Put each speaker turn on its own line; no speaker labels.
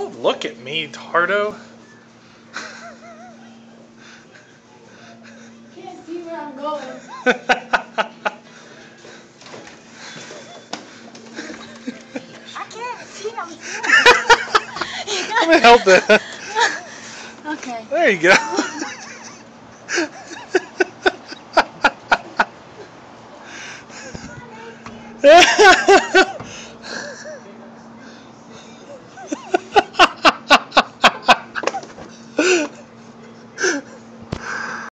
Don't look at me, Tardo.
Can't see where I'm going. I can't see. I'm
Let me help it.
Okay.
There you go.